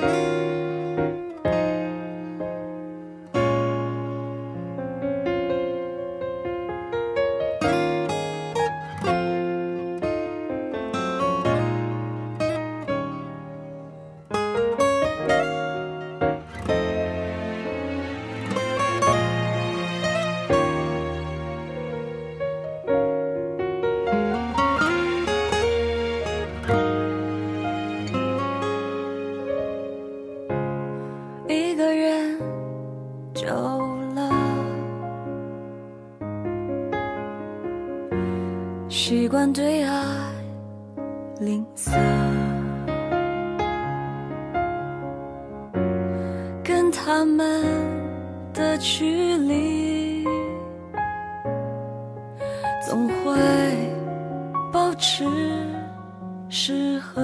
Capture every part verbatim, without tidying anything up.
一个人久了，习惯对爱吝啬，跟他们的距离总会保持适合。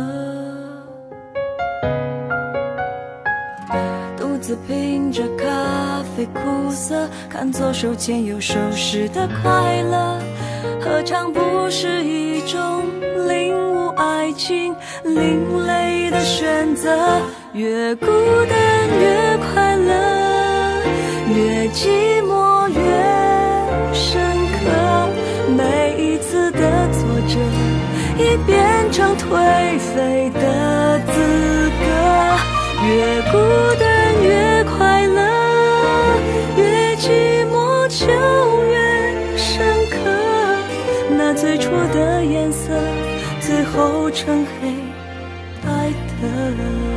独自品着咖啡苦涩，看左手牵右手时的快乐，何尝不是一种领悟爱情另类的选择？越孤单越快乐，越寂寞越深刻，每一次的挫折已变成颓废的资格。越孤单越快乐，越寂寞就越深刻，那最初的颜色最后成黑白的。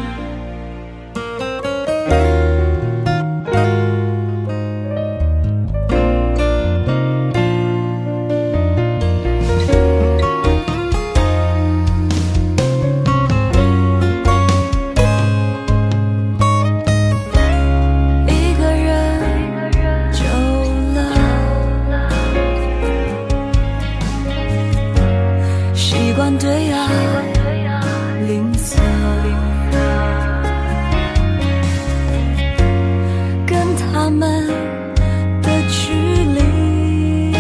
习惯对爱吝啬，跟他们的距离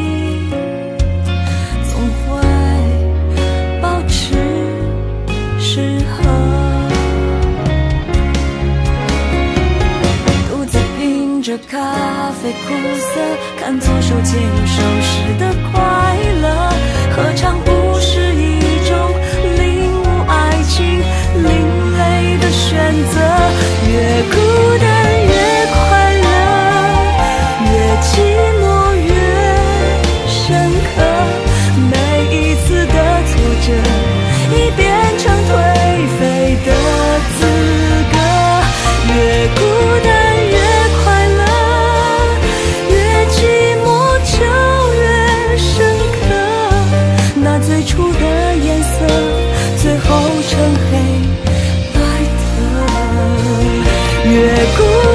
总会保持适合。独自品着咖啡苦涩，看左手牵右手时的快乐，何尝不是一种领悟爱情另类的选择？越孤单越快乐，越寂寞越深刻，每一次的挫折已变成颓废的资格。越孤单越快乐，越寂寞就越深刻，那最初的颜色最后成黑白的。越孤